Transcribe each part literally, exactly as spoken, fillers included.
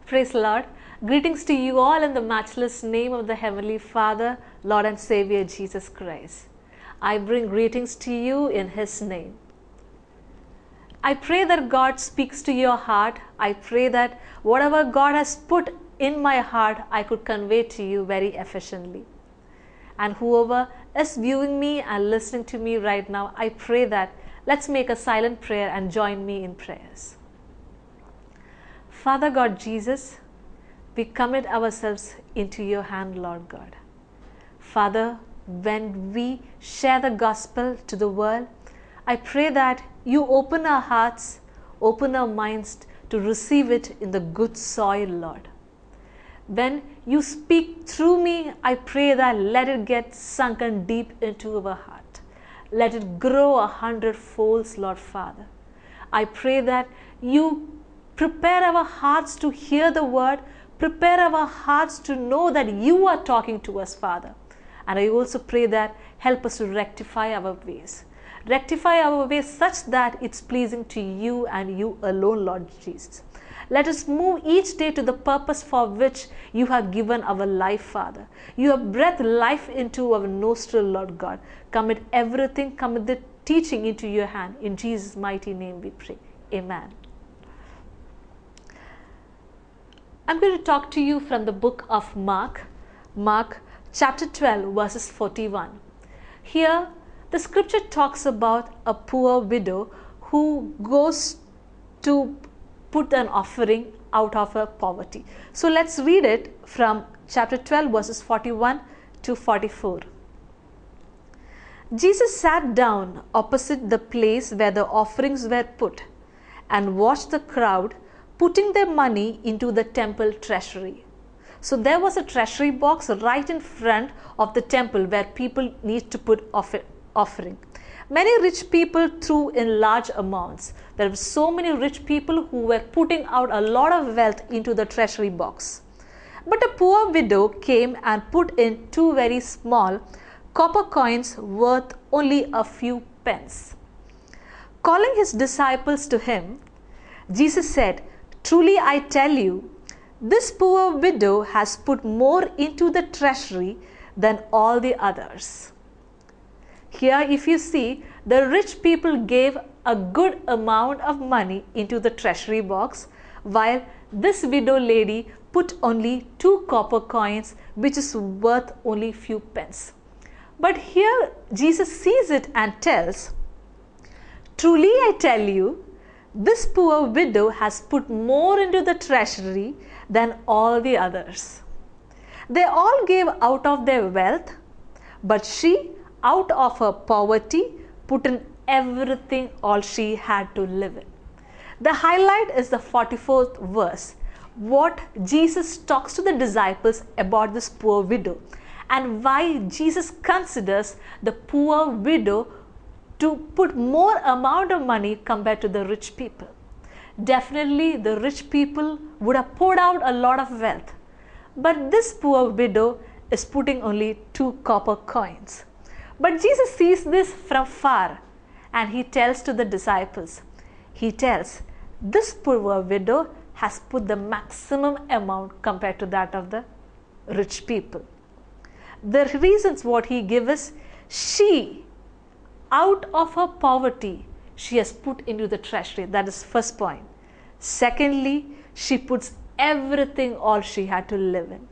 Praise the Lord. Greetings to you all in the matchless name of the Heavenly Father, Lord and Savior Jesus Christ. I bring greetings to you in His name. I pray that God speaks to your heart. I pray that whatever God has put in my heart, I could convey to you very efficiently. And whoever is viewing me and listening to me right now, I pray that let's make a silent prayer and join me in prayers. Father God Jesus, we commit ourselves into your hand, Lord God. Father, when we share the gospel to the world, I pray that you open our hearts, open our minds to receive it in the good soil, Lord. When you speak through me, I pray that let it get sunken deep into our heart. Let it grow a hundred folds, Lord Father. I pray that you prepare our hearts to hear the word, prepare our hearts to know that you are talking to us, Father. And I also pray that help us to rectify our ways. Rectify our ways such that it's pleasing to you and you alone, Lord Jesus. Let us move each day to the purpose for which you have given our life, Father. You have breathed life into our nostril, Lord God. Commit everything, commit the teaching into your hand. In Jesus' mighty name we pray. Amen. I'm going to talk to you from the book of Mark, Mark chapter twelve, verses forty-one. Here, the scripture talks about a poor widow who goes to put an offering out of her poverty. So let's read it from chapter twelve, verses forty-one to forty-four. Jesus sat down opposite the place where the offerings were put and watched the crowd putting their money into the temple treasury. So there was a treasury box right in front of the temple where people need to put offer offering. Many rich people threw in large amounts. There were so many rich people who were putting out a lot of wealth into the treasury box. But a poor widow came and put in two very small copper coins worth only a few pence. Calling his disciples to him, Jesus said, "Truly I tell you, this poor widow has put more into the treasury than all the others." Here, if you see, the rich people gave a good amount of money into the treasury box, while this widow lady put only two copper coins, which is worth only few pence. But here, Jesus sees it and tells, "Truly I tell you, this poor widow has put more into the treasury than all the others. They all gave out of their wealth, but she, out of her poverty, put in everything all she had to live in." The highlight is the forty-fourth verse, what Jesus talks to the disciples about this poor widow and why Jesus considers the poor widow to put more amount of money compared to the rich people. Definitely the rich people would have poured out a lot of wealth, but this poor widow is putting only two copper coins. But Jesus sees this from far and he tells to the disciples, he tells, this poor widow has put the maximum amount compared to that of the rich people. The reasons what he gives is, she, out of her poverty, she has put into the treasury. That is first point. Secondly, she puts everything all she had to live in.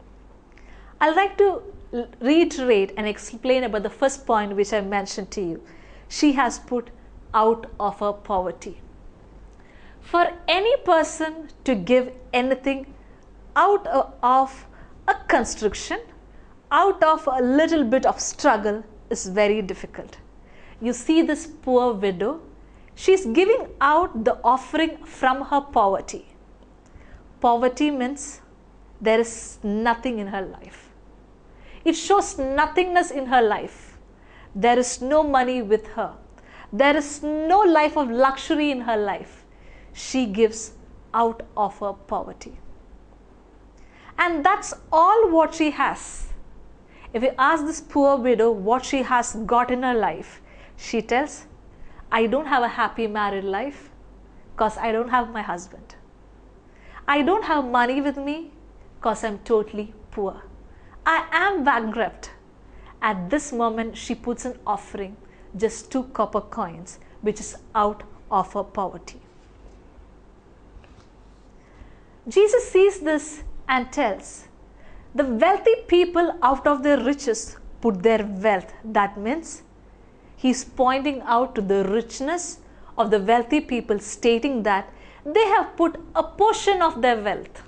I'd like to reiterate and explain about the first point which I mentioned to you. She has put out of her poverty. For any person to give anything out of a constriction, out of a little bit of struggle is very difficult. You see this poor widow, she's giving out the offering from her poverty. Poverty means there is nothing in her life. It shows nothingness in her life. There is no money with her. There is no life of luxury in her life. She gives out of her poverty. And that's all what she has. If you ask this poor widow what she has got in her life, she tells, I don't have a happy married life because I don't have my husband. I don't have money with me because I'm totally poor. I am bankrupt. At this moment, she puts an offering, just two copper coins, which is out of her poverty. Jesus sees this and tells, the wealthy people out of their riches put their wealth. That means he's pointing out to the richness of the wealthy people, stating that they have put a portion of their wealth.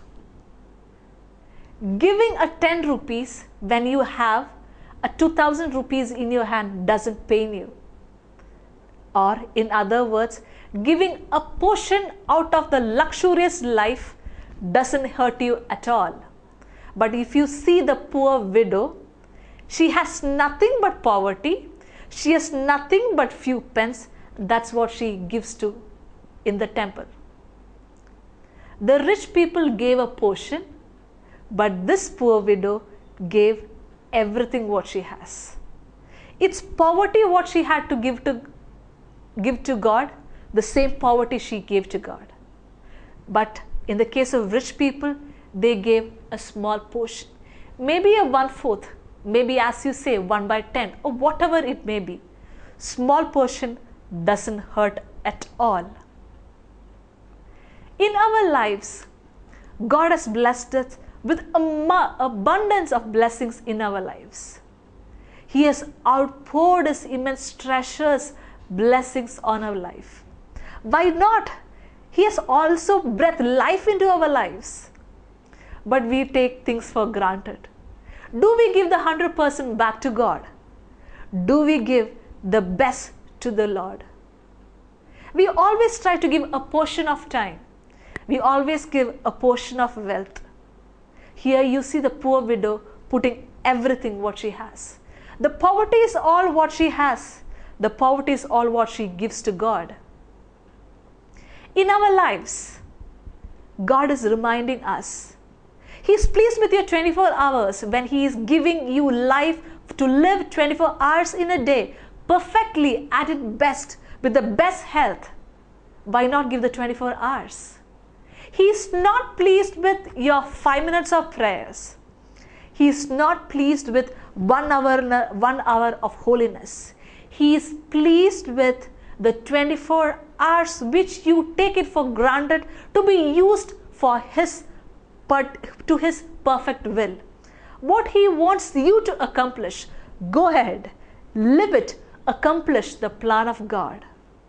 Giving a ten rupees when you have a two thousand rupees in your hand doesn't pain you. Or in other words, giving a portion out of the luxurious life doesn't hurt you at all. But if you see the poor widow, she has nothing but poverty. She has nothing but few pence. That's what she gives to in the temple. The rich people gave a portion, but this poor widow gave everything what she has. It's poverty what she had to give to give to God, the same poverty she gave to God. But in the case of rich people, they gave a small portion, maybe a one-fourth, maybe as you say one by ten, or whatever it may be. Small portion doesn't hurt at all. In our lives, God has blessed us with an abundance of blessings in our lives. He has outpoured His immense treasures, blessings on our life. Why not? He has also breathed life into our lives. But we take things for granted. Do we give the one hundred percent back to God? Do we give the best to the Lord? We always try to give a portion of time. We always give a portion of wealth. Here you see the poor widow putting everything what she has. The poverty is all what she has. The poverty is all what she gives to God. In our lives, God is reminding us, He is pleased with your twenty-four hours when He is giving you life to live twenty-four hours in a day, perfectly at its best, with the best health. Why not give the twenty-four hours? He is not pleased with your five minutes of prayers. He is not pleased with one hour, one hour of holiness. He is pleased with the twenty-four hours which you take it for granted to be used for His, to His perfect will. What He wants you to accomplish, go ahead, live it, accomplish the plan of God.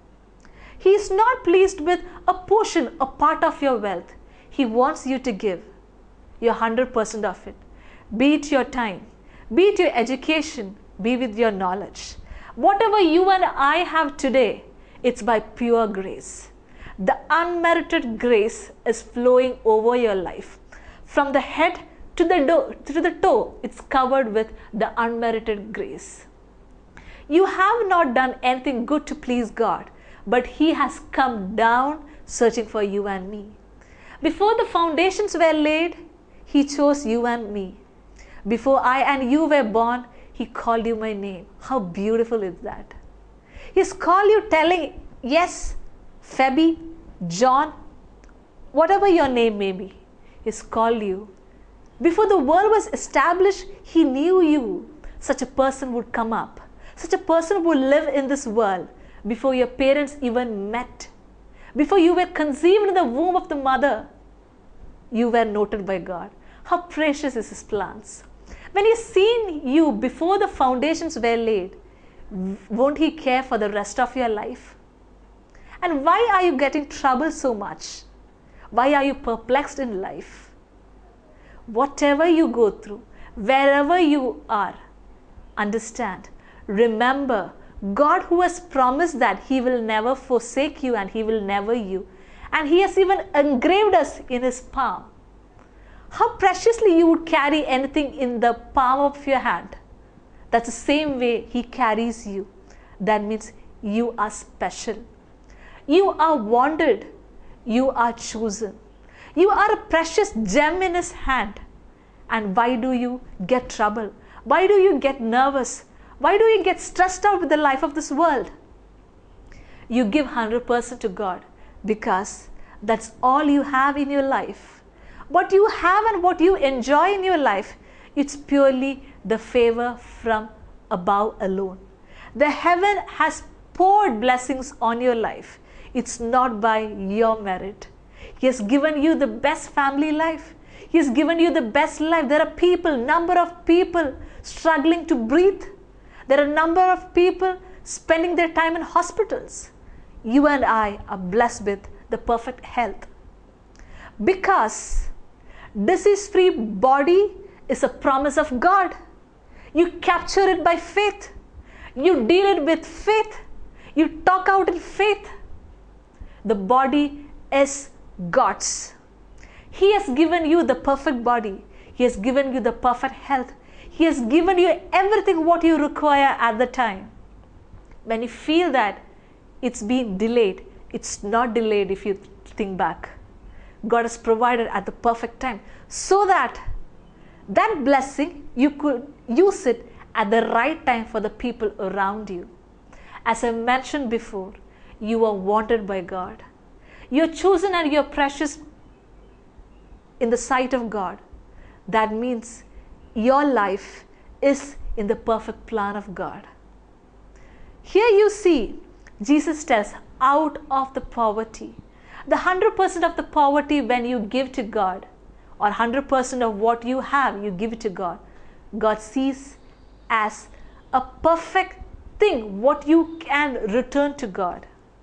He is not pleased with a portion, a part of your wealth. He wants you to give your one hundred percent of it. Be it your time, be it your education, be with your knowledge. Whatever you and I have today, it's by pure grace. The unmerited grace is flowing over your life. From the head to the, do- to the toe, it's covered with the unmerited grace. You have not done anything good to please God, but He has come down searching for you and me. Before the foundations were laid, He chose you and me. Before I and you were born, He called you my name. How beautiful is that? He's called you telling, yes, Phoebe, John, whatever your name may be, He's called you. Before the world was established, He knew you. Such a person would come up. Such a person would live in this world before your parents even met. Before you were conceived in the womb of the mother, you were noted by God. How precious is His plans. When He's seen you before the foundations were laid, won't He care for the rest of your life? And why are you getting trouble so much? Why are you perplexed in life? Whatever you go through, wherever you are, understand, remember, God who has promised that He will never forsake you and He will never you. And He has even engraved us in His palm. How preciously you would carry anything in the palm of your hand. That's the same way He carries you. That means you are special. You are wanted. You are chosen. You are a precious gem in His hand. And why do you get trouble? Why do you get nervous? Why do you get stressed out with the life of this world? You give one hundred percent to God because that's all you have in your life. What you have and what you enjoy in your life, it's purely the favor from above alone. The heaven has poured blessings on your life. It's not by your merit. He has given you the best family life. He has given you the best life. There are people, number of people struggling to breathe. There are a number of people spending their time in hospitals. You and I are blessed with the perfect health. Because disease-free body is a promise of God. You capture it by faith. You deal it with faith. You talk out in faith. The body is God's. He has given you the perfect body. He has given you the perfect health. He has given you everything what you require at the time. When you feel that it's been delayed, it's not delayed if you think back. God has provided at the perfect time so that that blessing you could use it at the right time for the people around you. As I mentioned before, you are wanted by God. You are chosen and you are precious in the sight of God. That means your life is in the perfect plan of God. Here you see, Jesus tells, out of the poverty, the one hundred percent of the poverty when you give to God, or one hundred percent of what you have, you give it to God, God sees as a perfect thing, what you can return to God.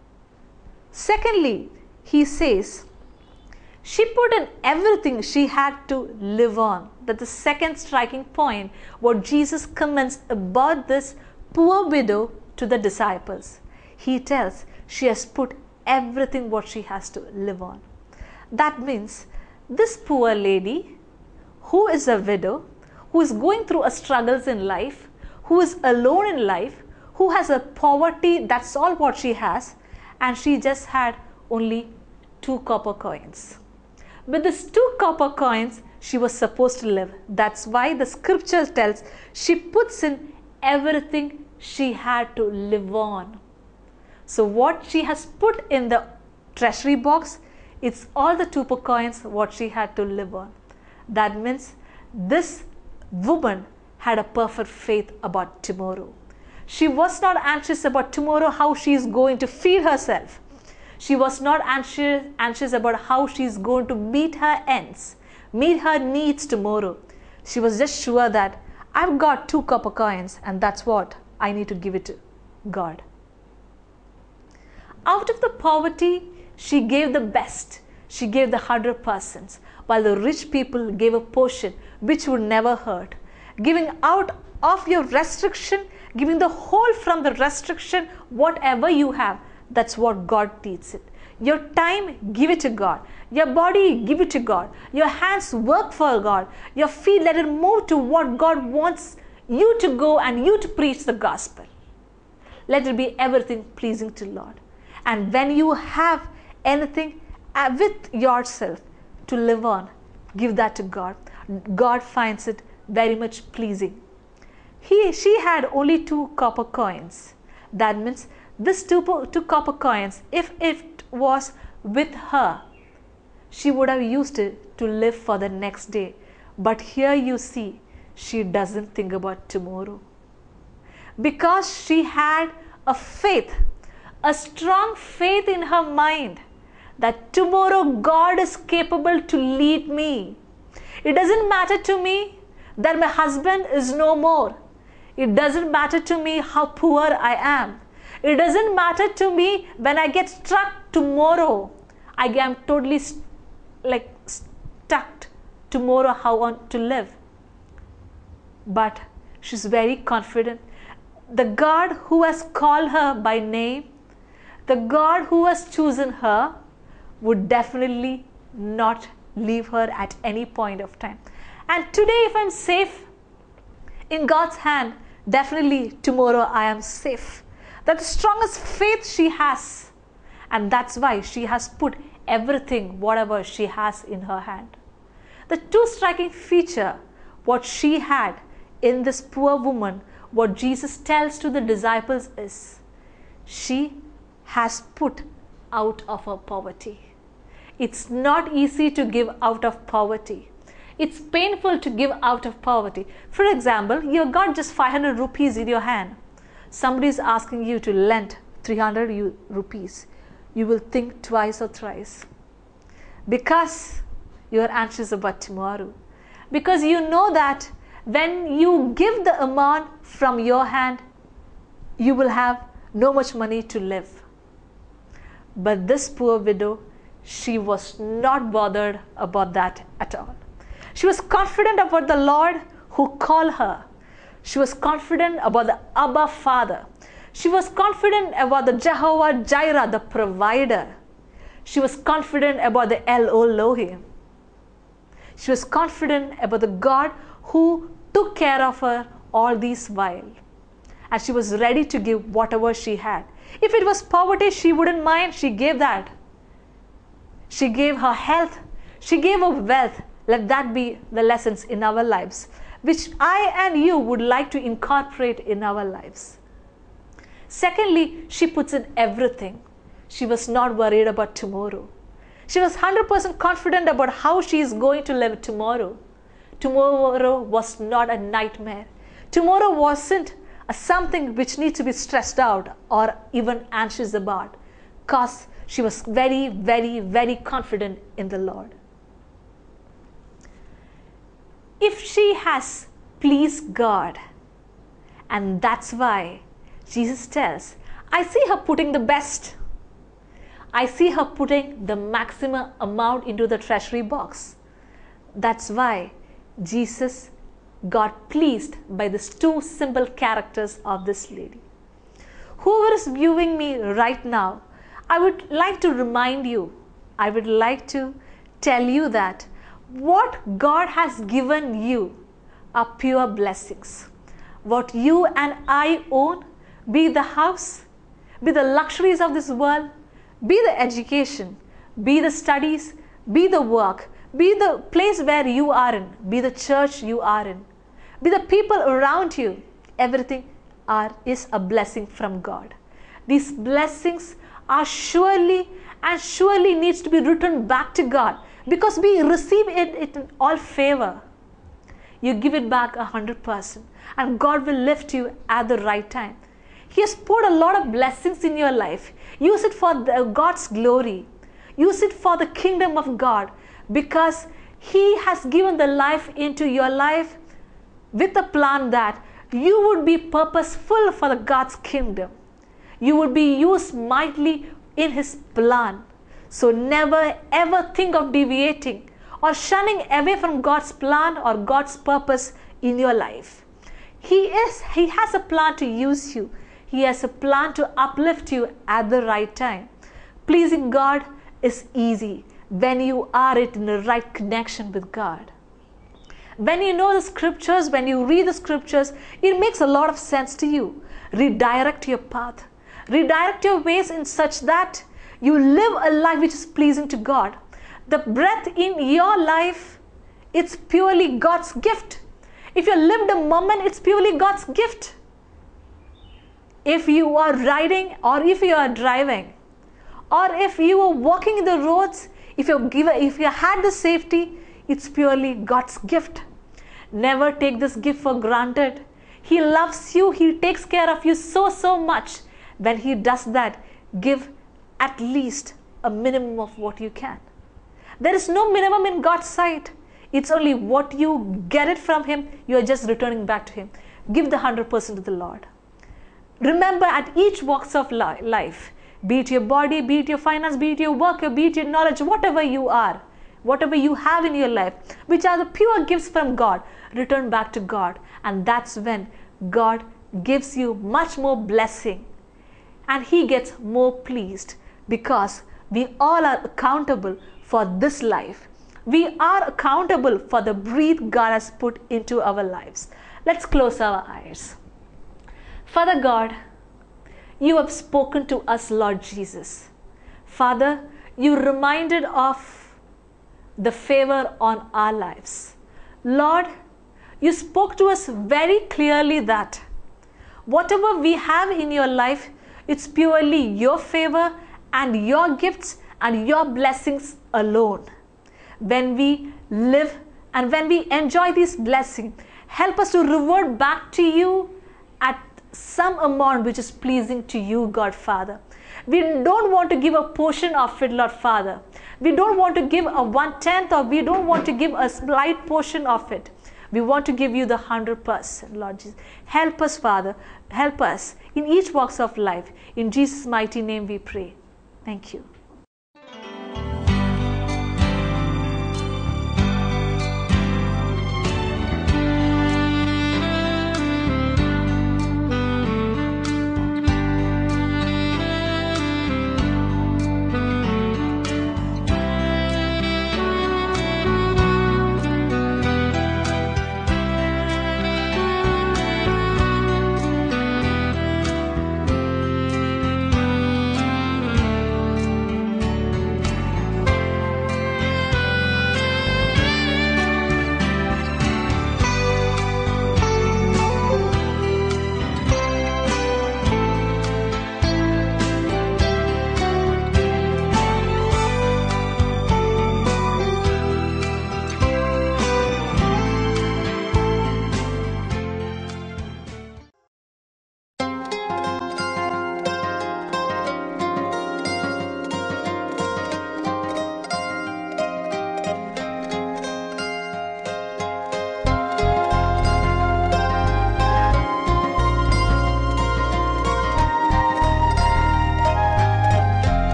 Secondly, he says, she put in everything she had to live on. That's the second striking point, what Jesus comments about this poor widow to the disciples. He tells she has put everything what she has to live on. That means this poor lady who is a widow, who is going through a struggles in life, who is alone in life, who has a poverty, that's all what she has, and she just had only two copper coins. With these two copper coins, she was supposed to live. That's why the scripture tells she puts in everything she had to live on. So what she has put in the treasury box, it's all the two coins what she had to live on. That means this woman had a perfect faith about tomorrow. She was not anxious about tomorrow, how she is going to feed herself. She was not anxious, anxious about how she is going to meet her ends, meet her needs tomorrow. She was just sure that I've got two copper coins and that's what I need to give it to God. Out of the poverty, she gave the best. She gave the hundred percent, while the rich people gave a portion which would never hurt. Giving out of your restriction, giving the whole from the restriction, whatever you have, that's what God teaches it. Your time, give it to God. Your body, give it to God. Your hands, work for God. Your feet, let it move to what God wants you to go and you to preach the gospel. Let it be everything pleasing to Lord. And when you have anything with yourself to live on, give that to God. God finds it very much pleasing. He, she had only two copper coins. That means this two, two copper coins, if it was with her, she would have used it to live for the next day. But here you see, she doesn't think about tomorrow. Because she had a faith, a strong faith in her mind that tomorrow God is capable to lead me. It doesn't matter to me that my husband is no more. It doesn't matter to me how poor I am. It doesn't matter to me when I get struck tomorrow. I am totally st like stuck tomorrow how on to live. But she's very confident. The God who has called her by name, the God who has chosen her, would definitely not leave her at any point of time. And today, if I'm safe in God's hand, definitely tomorrow I am safe. That's the strongest faith she has. And that's why she has put everything, whatever she has in her hand. The two striking feature, what she had in this poor woman, what Jesus tells to the disciples is, she has put out of her poverty. It's not easy to give out of poverty. It's painful to give out of poverty. For example, you've got just five hundred rupees in your hand. Somebody is asking you to lend three hundred rupees. You will think twice or thrice. Because you are anxious about tomorrow. Because you know that when you give the amount from your hand, you will have no much money to live. But this poor widow, she was not bothered about that at all. She was confident about the Lord who called her. She was confident about the Abba Father. She was confident about the Jehovah Jireh, the provider. She was confident about the El Elohim. She was confident about the God who took care of her all this while. And she was ready to give whatever she had. If it was poverty, she wouldn't mind. She gave that. She gave her health. She gave her wealth. Let that be the lessons in our lives, which I and you would like to incorporate in our lives. Secondly, she puts in everything. She was not worried about tomorrow. She was one hundred percent confident about how she is going to live tomorrow. Tomorrow was not a nightmare. Tomorrow wasn't a something which needs to be stressed out or even anxious about, because she was very, very, very confident in the Lord. If she has pleased God, and that's why Jesus tells, I see her putting the best. I see her putting the maximum amount into the treasury box. That's why Jesus got pleased by these two simple characters of this lady. Whoever is viewing me right now, I would like to remind you, I would like to tell you that what God has given you are pure blessings. What you and I own, be the house, be the luxuries of this world, be the education, be the studies, be the work, be the place where you are in, be the church you are in, be the people around you, everything are, is a blessing from God. These blessings are surely and surely needs to be returned back to God, because we receive it, it in all favor. You give it back a hundred percent and God will lift you at the right time. He has poured a lot of blessings in your life. Use it for the, God's glory. Use it for the kingdom of God, because He has given the life into your life with a plan that you would be purposeful for the God's kingdom. You would be used mightily in His plan. So never ever think of deviating or shunning away from God's plan or God's purpose in your life. He is, He has a plan to use you. He has a plan to uplift you at the right time. Pleasing God is easy when you are it in the right connection with God. When you know the scriptures, when you read the scriptures, it makes a lot of sense to you. Redirect your path. Redirect your ways in such that you live a life which is pleasing to God. The breath in your life, it's purely God's gift. If you lived a moment, it's purely God's gift. If you are riding or if you are driving, or if you are walking in the roads, if you give, if you had the safety, it's purely God's gift. Never take this gift for granted. He loves you. He takes care of you so, so much. When He does that, give at least a minimum of what you can. There is no minimum in God's sight. It's only what you get it from Him, you are just returning back to Him. Give the one hundred percent to the Lord. Remember, at each walks of life, be it your body, be it your finance, be it your work, be it your knowledge, whatever you are, whatever you have in your life, which are the pure gifts from God, return back to God. And that's when God gives you much more blessing. And He gets more pleased, because we all are accountable for this life. We are accountable for the breath God has put into our lives. Let's close our eyes. Father God, You have spoken to us, Lord Jesus. Father, You reminded of the favor on our lives. Lord, You spoke to us very clearly that whatever we have in Your life, it's purely Your favor and Your gifts and your blessings alone. When we live and when we enjoy these blessings, help us to revert back to you at some amount which is pleasing to you, God Father. We don't want to give a portion of it, Lord Father. We don't want to give a one-tenth, or we don't want to give a slight portion of it. We want to give you the one hundred percent, Lord Jesus. Help us, Father. Help us in each walks of life. In Jesus' mighty name we pray. Thank you.